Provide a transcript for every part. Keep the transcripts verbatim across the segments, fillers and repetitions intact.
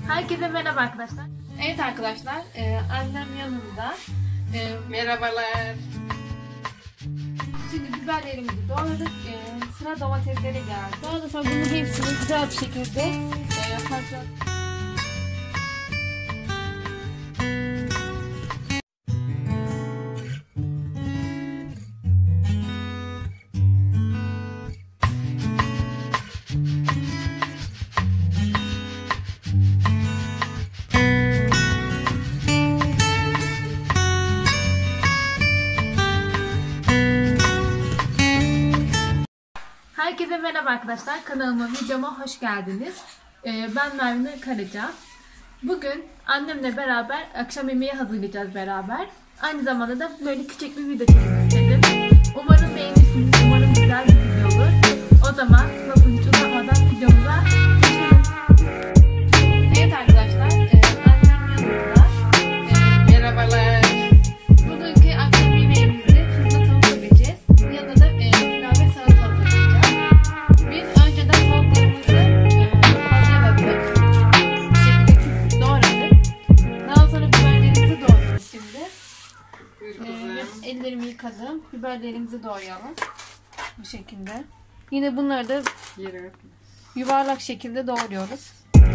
Herkese merhaba arkadaşlar. Evet arkadaşlar, e, annem yanımda. E, Merhabalar. Şimdi biberlerimizi doğradık. E, sıra domateslere geldi. Daha sonra bunun hepsini güzel bir şekilde e, parçaladık. Herkese merhaba arkadaşlar. Kanalıma, videoma hoş geldiniz. Ee, ben Merve Karaca. Bugün annemle beraber akşam yemeği hazırlayacağız beraber. Aynı zamanda da böyle küçük bir video çekmek istedim. Umarım beğenirsiniz. Umarım güzel bir video olur. O zaman lafı hiç uzatmadan videomuza geçelim. Evet arkadaşlar. E, annem yanımda. E, Merhabalar. Bugünkü akşam yemeğimizde fırında tavuk pişireceğiz. Yanında da e, pilav ve salata hazırlayacağız. Biz önceden tavuklarımızı e, hazırladık. Bu şekilde doğradık. Daha sonra biberlerimizi doğruyoruz şimdi. Buyur E, kızım. ellerimi yıkadım. Biberlerimizi doğrayalım. Bu şekilde. Yine bunları da Yere yuvarlak şekilde doğruyoruz.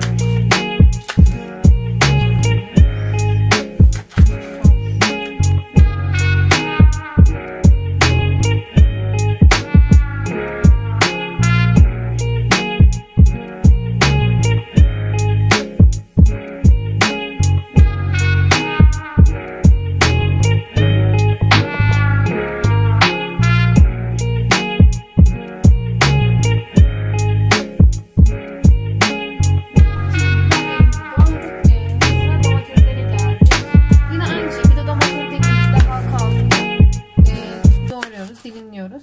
Dilimliyoruz.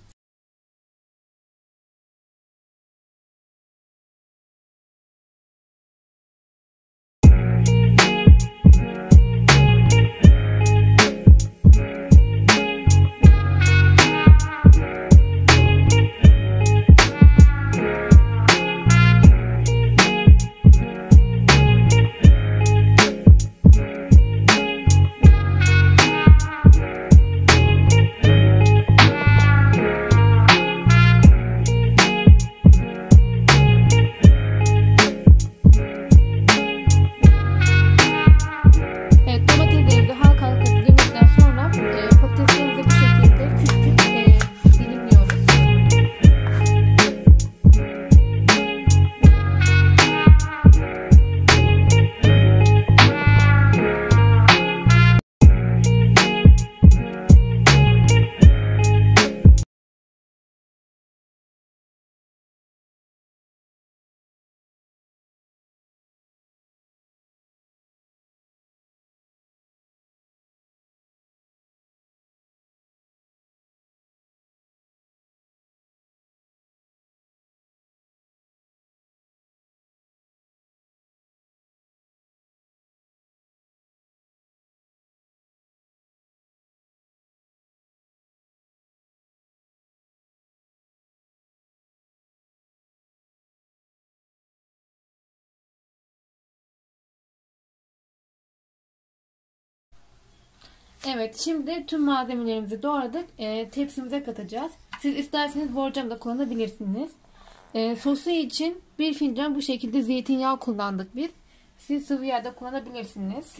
Evet, şimdi tüm malzemelerimizi doğradık. E, tepsimize katacağız. Siz isterseniz borcam da kullanabilirsiniz. E, sosu için bir fincan bu şekilde zeytinyağı kullandık biz. Siz sıvı yağ da kullanabilirsiniz.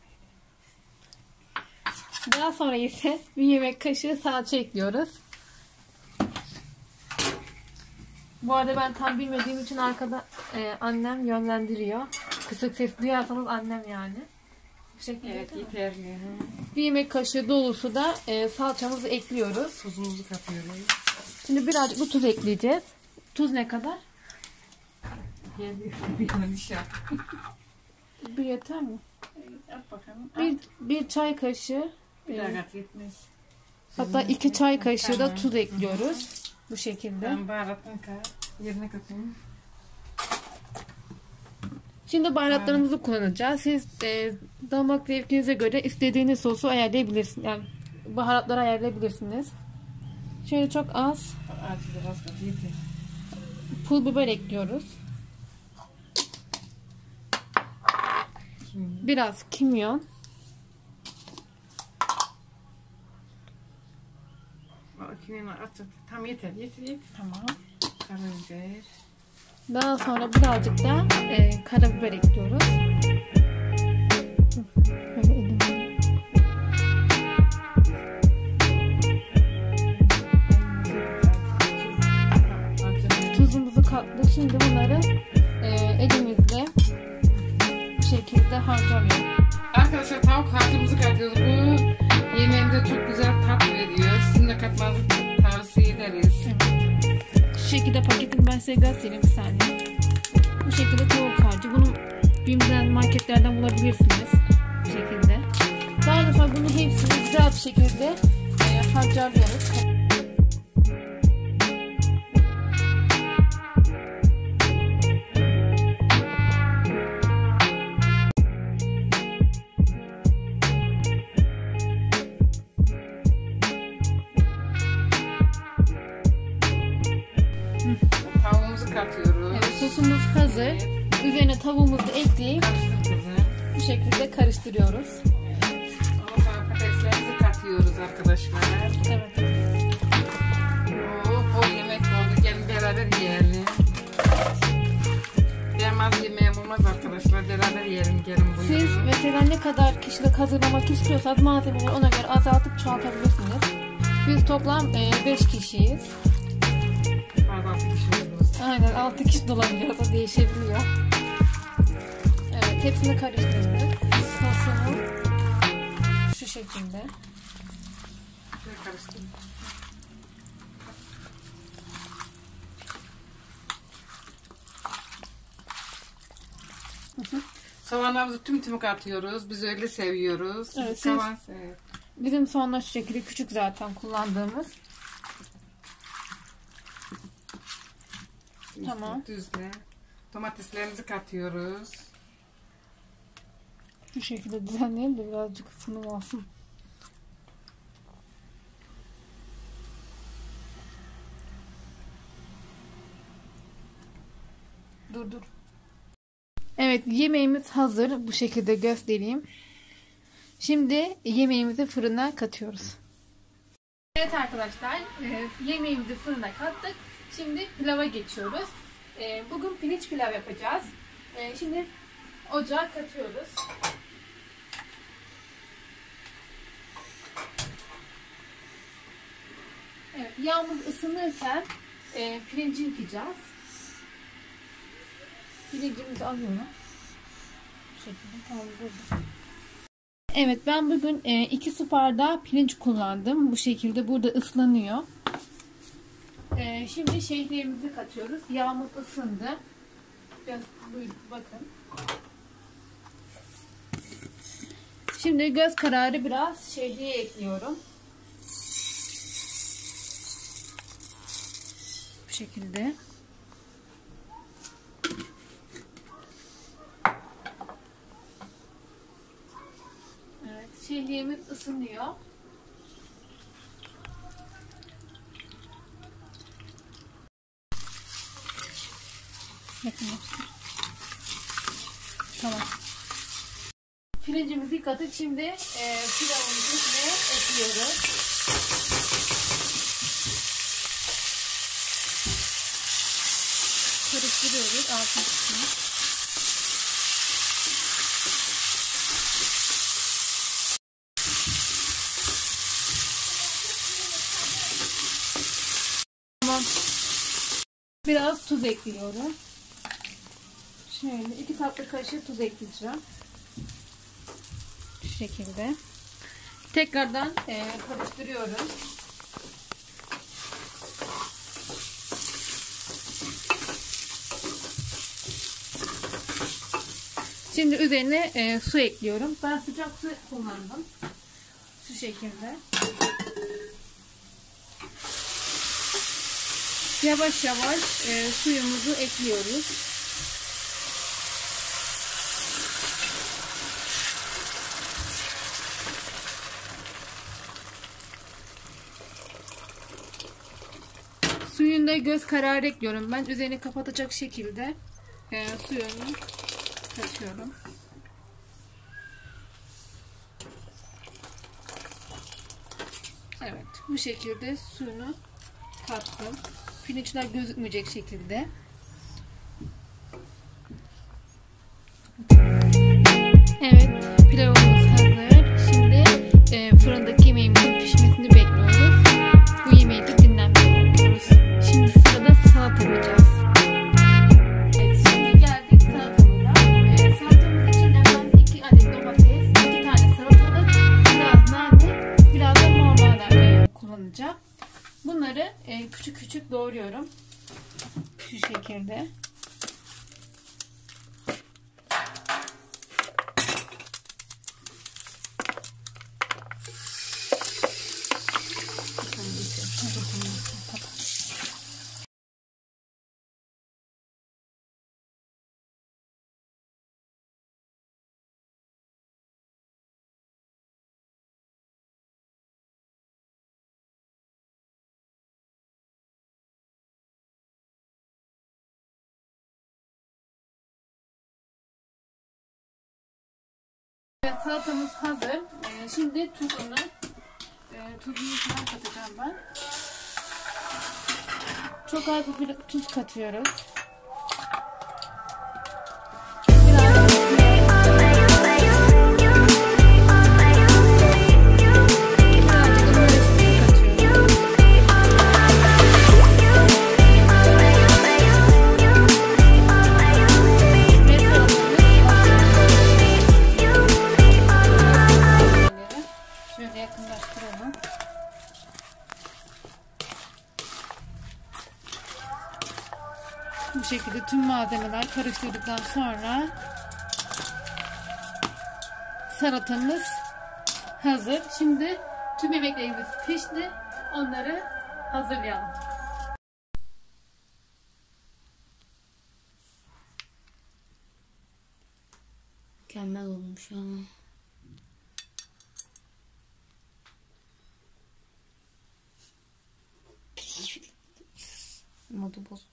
Daha sonra ise bir yemek kaşığı salça ekliyoruz. Bu arada ben tam bilmediğim için arkada e, annem yönlendiriyor. Kısık ses duyarsanız annem yani. Evet, yeterli. Bir yemek kaşığı dolusu da e, salçamızı ekliyoruz. Tuzumuzu katıyoruz. Şimdi birazcık bu tuz ekleyeceğiz. Tuz ne kadar? Geliyor. Bir yanlış yap. Bir yeter mi? At bakalım. Bir, bir çay kaşığı. Bir e, daha kat yetmez. hatta iki çay kaşığı da Tamam. tuz ekliyoruz. Bu şekilde. Ben baharatını kat. Yerine katayım. Şimdi baharatlarımızı kullanacağız. Siz e, damak zevkinize göre istediğiniz sosu ayarlayabilirsiniz. Yani baharatları ayarlayabilirsiniz. Şöyle çok az Az biraz kat yeter. pul biber ekliyoruz. Kimyon. biraz kimyon, O kimyonu at. Tam yeter. Yeter yeter. Tamam. Karabiber. daha sonra birazcık da e, karabiber ekliyoruz. Böyle elimle. Tuzumuzu kattık. Şimdi bunları e, elimizle bu şekilde harcalıyoruz. Arkadaşlar tavuk harcımızı katıyoruz. Bu yemeğimize çok güzel tat veriyor. Sizin de katmanızı tavsiye ederiz. Şu şekilde paketini ben size göstereyim bir saniye. Bu şekilde tavuk harcı. Bunu BİM'den, marketlerden bulabilirsiniz. Bu şekilde. Daha sonra bunu hepsini güzel bir şekilde e, harcalıyoruz. Tavuğumuzu katıyoruz. Evet, sosumuz hazır. Üzerine tavuğumuzu da ekleyip Karıştır kızım. bu şekilde karıştırıyoruz. Ondan sonra patateslerimizi katıyoruz arkadaşlar. Evet. Oo, bol yemek oldu. Gelin beraber yiyelim. Yemez yemeğim olmaz arkadaşlar. Beraber yiyelim. Gelin buyurun. Siz mesela ne kadar kişilik hazırlamak istiyorsanız malzemeleri ona göre azaltıp çoğaltabilirsiniz. Biz toplam beş kişiyiz. Bazı altı kişi oluruz. Aynen, altı kişi de olabiliyor, da değişebiliyor. Evet, hepsini karıştırdık. Sosunu şu şekilde. Şöyle karıştırın. Soğanlarımızı tüm tüm katıyoruz. Biz öyle seviyoruz. Evet, siz- Soğan, evet. Bizim soğanlar şu şekilde küçük zaten kullandığımız. Tamam. Düzle. Domateslerimizi katıyoruz. Şu şekilde düzenleyelim de birazcık ısınım olsun. Dur dur. Evet, yemeğimiz hazır. Bu şekilde göstereyim. Şimdi yemeğimizi fırına katıyoruz. Evet arkadaşlar, e, yemeğimizi fırına kattık. Şimdi pilava geçiyoruz. E, bugün pirinç pilav yapacağız. E, şimdi ocağa katıyoruz. Evet, yağımız ısınırken e, pirinci yıkayacağız. Pirincimizi alıyorum. Bu şekilde tamam, burada. Evet, ben bugün e, iki su bardağı pirinç kullandım. Bu şekilde burada ıslanıyor. E, şimdi şehriyemizi katıyoruz. Yağımız ısındı. Biraz buyurun, bakın. Şimdi göz kararı biraz şehriye ekliyorum. Bu şekilde. Evet, şehriyemiz ısınıyor. Yakınlaştır. Tamam. Pirincimizi yıkadık. Şimdi e, pilavımızı içine ekliyoruz. Karıştırıyoruz altın kısmını. Tamam. Biraz tuz ekliyorum. Şöyle iki tatlı kaşığı tuz ekleyeceğim. Şu şekilde. Tekrardan e, karıştırıyorum. Şimdi üzerine e, su ekliyorum. Ben sıcak su kullandım. Şu şekilde. Yavaş yavaş e, suyumuzu ekliyoruz. Suyunu da göz kararı ekliyorum. Ben üzerini kapatacak şekilde e, suyunu katıyorum. Bu şekilde suyunu kattım. Pirinçler gözükmeyecek şekilde. Evet, pilavımız hazır. Şimdi e, fırındaki yemeğimizin pişmesini bekliyoruz. Bu yemeği de dinlenmeye bırakıyoruz. Şimdi sırada salata yapacağız. Evet, şimdi geldik salatamıza. E, salatamız için hemen iki adet domates, iki tane salatalık, biraz nane, biraz da normal nane kullanacağım. Bunları e, küçük küçük doğruyorum. Şu şekilde. Evet, salatamız hazır. Ee, şimdi tuzunu, e, tuzunu falan katacağım ben. Çok az bir tuz katıyoruz. Biraz yakınlaştıralım. Bu şekilde tüm malzemeler karıştırdıktan sonra salatamız hazır. Şimdi tüm yemeklerimiz pişti. Onları hazırlayalım. Mükemmel olmuş ama. Modu bozdu.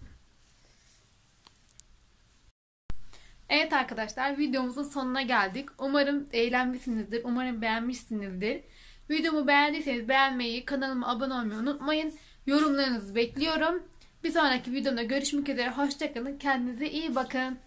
Evet arkadaşlar, videomuzun sonuna geldik. Umarım eğlenmişsinizdir. Umarım beğenmişsinizdir. Videomu beğendiyseniz beğenmeyi, kanalıma abone olmayı unutmayın. Yorumlarınızı bekliyorum. Bir sonraki videomda görüşmek üzere. Hoşça kalın. Kendinize iyi bakın.